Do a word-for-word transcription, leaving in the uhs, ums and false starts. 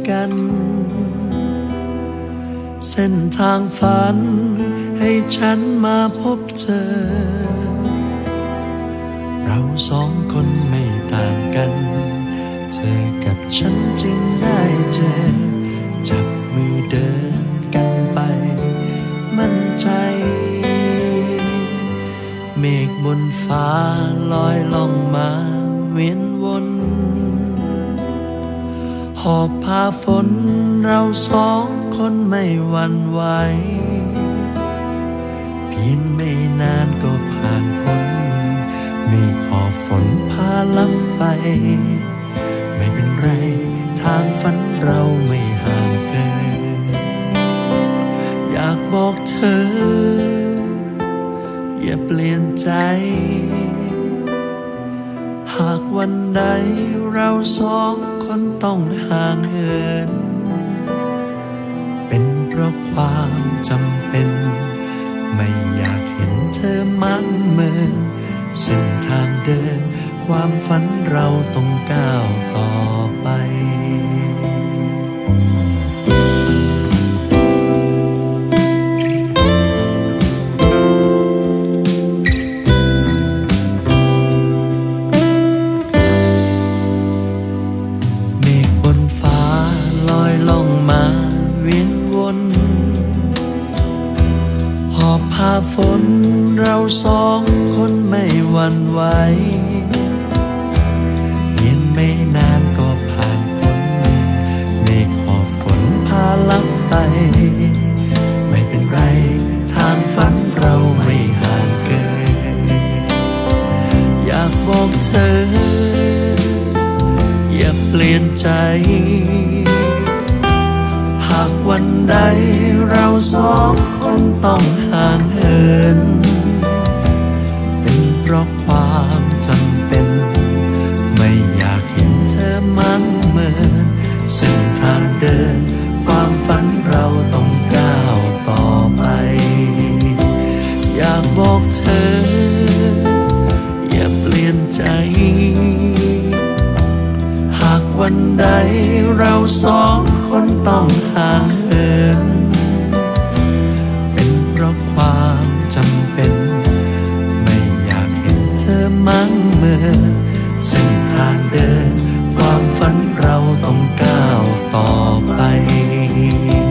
กันเส้นทางฝันให้ฉันมาพบเธอเราสองคนไม่ต่างกันเธอกับฉันจึงได้เจอจับมือเดินกันไปมั่นใจเมฆบนฟ้าลอยล่องมาเวียนวนหอบพาฝนเราสองคนไม่หวั่นไหวเพียงไม่นานก็ผ่านพ้นเมฆหอบฝนพาลับไปไม่เป็นไรทางฝันเราไม่ห่างเกินอยากบอกเธออย่าเปลี่ยนใจหากวันใดเราสองคนต้องห่างเหินเป็นเพราะความจำเป็นไม่อยากเห็นเธอมั่งเมินเส้นทางเดินความฝันเราต้องก้าวต่อไปเมฆบนฟ้าลอยล่องมาเวียนวนหอบพาฝนเราสองคนไม่หวั่นไหวเพียงไม่นานก็ผ่านพ้นเมฆหอบฝนพาลับไปไม่เป็นไรทางฝันเราไม่ห่างเกินอยากบอกเธออย่าเปลี่ยนใจหากวันใดเราสองคนต้องห่างเหินเป็นเพราะความจำเป็นไม่อยากเห็นเธอมั่งเมินเส้นทางเดินความฝันเราต้องก้าวต่อไปอยากบอกเธออย่าเปลี่ยนใจหากวันใดเราสองคนต้องห่างเหินเป็นเพราะความจำเป็นไม่อยากเห็นเธอมั่งเมินเส้นทางเดินความฝันเราต้องก้าวต่อไป